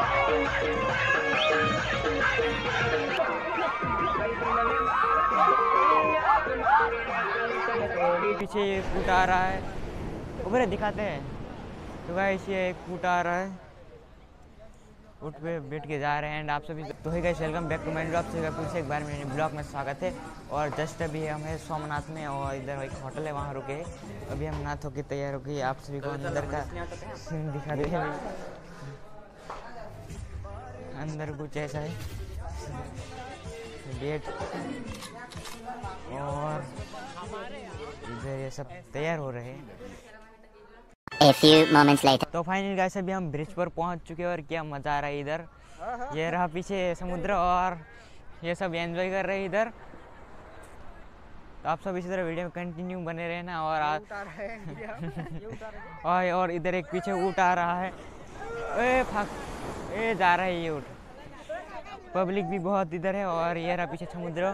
पीछे ये कूट आ रहा है, ऊपर दिखाते हैं। तो गाइस ये एक कूट आ रहा है, ऊट पे बैठ के जा रहे हैं। एंड आप सभी तो है guys, welcome back to my blog. से फिर से एक बार मेरे ब्लॉग में स्वागत है। और जस्ट अभी हम हैं सोमनाथ में और इधर एक होटल है, वहाँ रुके। अभी हम नाथ होके तैयार हो गए। आप सभी को अंदर का सीन दिखाते हैं। अंदर कुछ ऐसा है, गेट और इधर ये सब तैयार हो रहे हैं। A few moments later. तो फाइनली गाइस अभी हम ब्रिज पर पहुंच चुके हैं और क्या मज़ा आ रहा है इधर। ये रहा पीछे समुद्र और ये सब एंजॉय कर रहे हैं इधर। तो आप सब इसी तरह वीडियो में कंटिन्यू बने रहना। और इधर एक पीछे ऊँट आ रहा है, ए जा रहा है ये ऊँट। पब्लिक भी बहुत इधर है और ये रहा पीछे समुद्र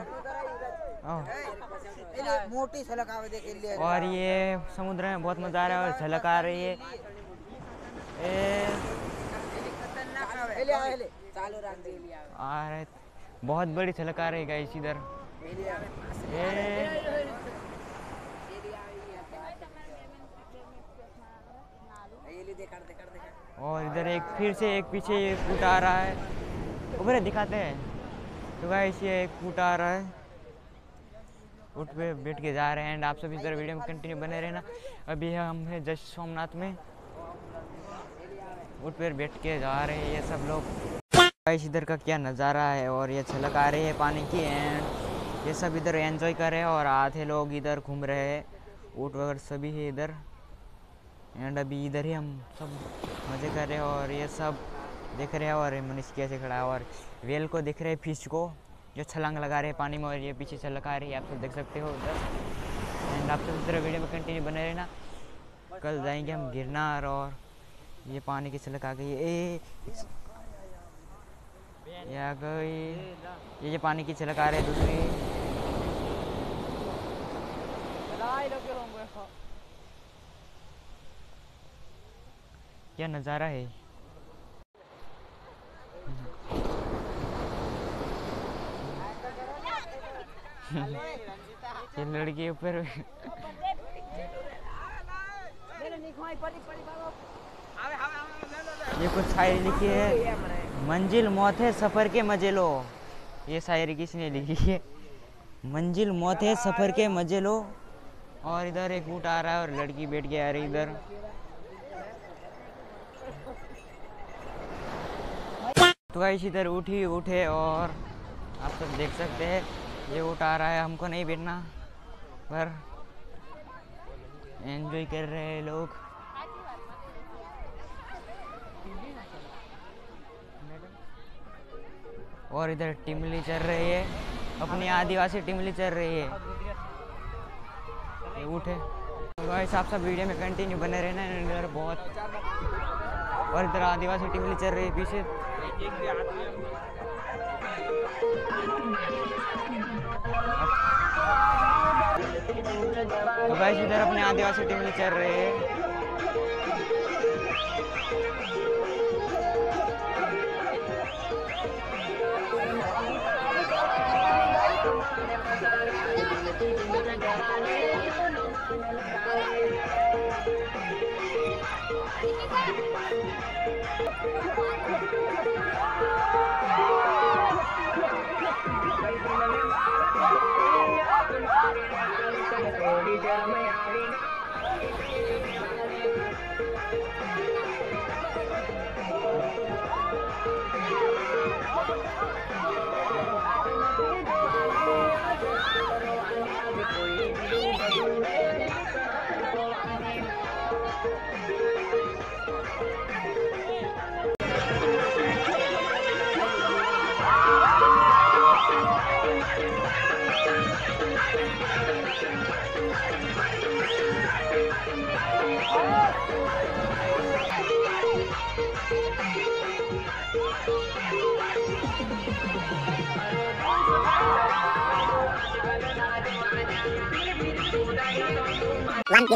मोटी झलक आवे देख लिए। और ये समुद्र में बहुत मजा आ रहा है और झलक आ रही है। आ रहे बहुत बड़ी झलक आ रही है गाइस इधर। और इधर एक फिर से एक पीछे ये कूट आ रहा है, ऊपर दिखाते हैं। तो गाइस ये एक कूट आ रहा है, ऊट पे बैठ के जा रहे हैं। एंड आप सभी इधर वीडियो में कंटिन्यू बने रहना। अभी हम हैं जस्ट सोमनाथ में, ऊट पर बैठ के जा रहे हैं ये सब लोग। गाइस इधर का क्या नज़ारा है और ये झलक आ रही है पानी की। एंड ये सब इधर एंजॉय कर रहे हैं और आधे लोग इधर घूम रहे हैं, ऊट वगैरह सभी है इधर। एंड अभी इधर ही हम सब मज़े कर रहे हैं और ये सब देख रहे हैं। और मनीष कैसे खड़ा है और वेल को देख रहे हैं, फिश को जो छलांग लगा रहे हैं पानी में। और ये पीछे छलक आ रही है, आप सब देख सकते हो उधर। एंड आप सब इस तरह वीडियो में कंटिन्यू बने रहना। कल जाएंगे हम गिरनार और ये पानी की छलक आ गई। ये आ गई, ये पानी की छलक आ रही है दूसरी। क्या नज़ारा है। ये लड़की ऊपर ये कुछ शायरी लिखी है, मंजिल मौत है सफ़र के मजे लो। ये शायरी किसने लिखी है? मंजिल मौत है सफ़र के मजे लो। और इधर एक ऊँट आ रहा है और लड़की बैठ के आ रही इधर। तो गाइस इधर ऊँट ही ऊँट है और आप सब देख सकते हैं ये ऊँट आ रहा है। हमको नहीं बैठना पर एंजॉय कर रहे हैं लोग। और इधर टिमली चल रही है, अपनी आदिवासी टिमली चल रही है। ये ऊँट है। तो गाइस आप सब वीडियो में कंटिन्यू बने रहना। इधर बहुत और इधर आदिवासी टिमली चल रही है पीछे। तो गाइस इधर अपने आदिवासी टिमली चल रही है।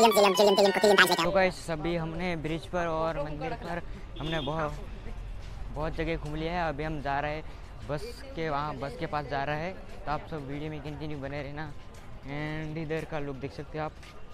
तो गाइस सभी हमने ब्रिज पर और मंदिर पर हमने बहुत बहुत जगह घूम लिया है। अभी हम जा रहे हैं बस के पास जा रहा है। तो आप सब वीडियो में कंटिन्यू बने रहना। एंड इधर का लुक देख सकते हो आप।